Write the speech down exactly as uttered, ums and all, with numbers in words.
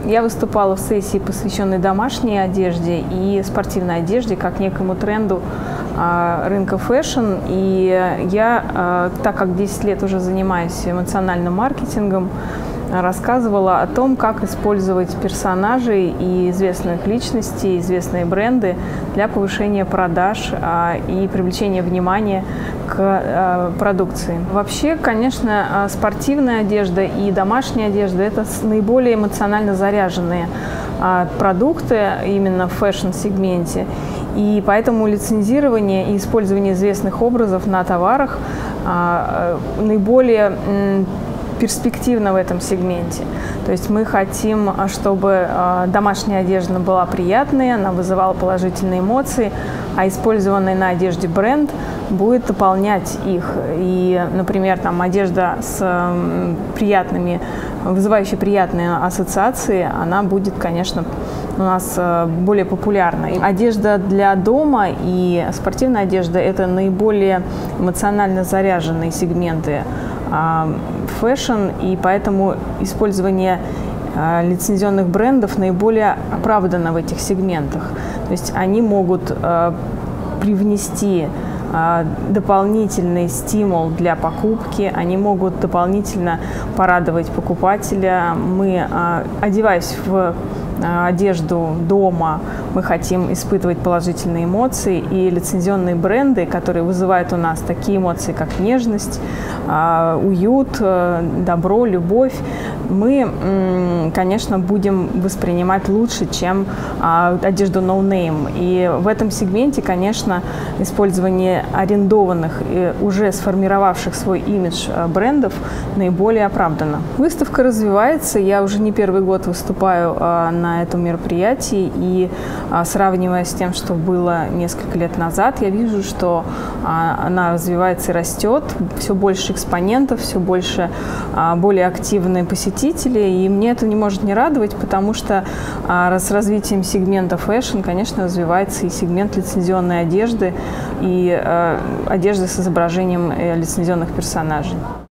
Я выступала в сессии, посвященной домашней одежде и спортивной одежде, как некому тренду рынка фэшн. И я, так как десять лет уже занимаюсь эмоциональным маркетингом, рассказывала о том, как использовать персонажей и известных личностей, известные бренды для повышения продаж и привлечения внимания к продукции. Вообще, конечно, спортивная одежда и домашняя одежда – это наиболее эмоционально заряженные продукты именно в фэшн-сегменте. И поэтому лицензирование и использование известных образов на товарах наиболее перспективно в этом сегменте. То есть мы хотим, чтобы домашняя одежда была приятной, она вызывала положительные эмоции, а использованный на одежде бренд будет дополнять их. И, например, там одежда с приятными, вызывающей приятные ассоциации, она будет, конечно, у нас более популярной. Одежда для дома и спортивная одежда – это наиболее эмоционально заряженные сегменты фэшн, и поэтому использование лицензионных брендов наиболее оправдано в этих сегментах. То есть они могут привнести дополнительный стимул для покупки, они могут дополнительно порадовать покупателя. Мы, одеваясь в одежду дома, мы хотим испытывать положительные эмоции, и лицензионные бренды, которые вызывают у нас такие эмоции, как нежность, уют, добро, любовь, мы, конечно, будем воспринимать лучше, чем одежду no name. И в этом сегменте, конечно, использование арендованных и уже сформировавших свой имидж брендов наиболее оправдано. Выставка развивается, я уже не первый год выступаю на этом мероприятии, и сравнивая с тем, что было несколько лет назад, я вижу, что она развивается и растет, все больше экспонентов, все больше более активные посетители, и мне это не может не радовать, потому что с развитием сегмента фэшн, конечно, развивается и сегмент лицензионной одежды, и одежды с изображением лицензионных персонажей.